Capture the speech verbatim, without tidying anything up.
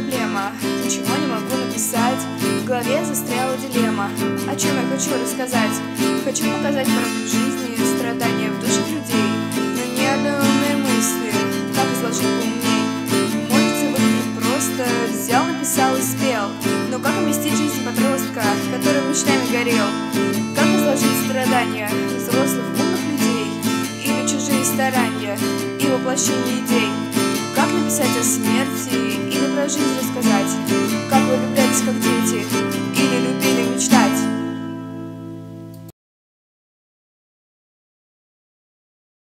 проблема. Ничего не могу написать, в голове застряла дилемма. О чем я хочу рассказать? Хочу показать правду жизни, страдания в душах людей, но ни одной умной мысли, как изложить поумней. Может, все выглядит просто, взял, написал и спел. Но как уместить жизнь подростка, который мечтами горел? Как изложить страдания взрослых умных людей или чужие старания и воплощение идей? Как написать о смерти или про жизнь рассказать? Как влюблялись, как дети?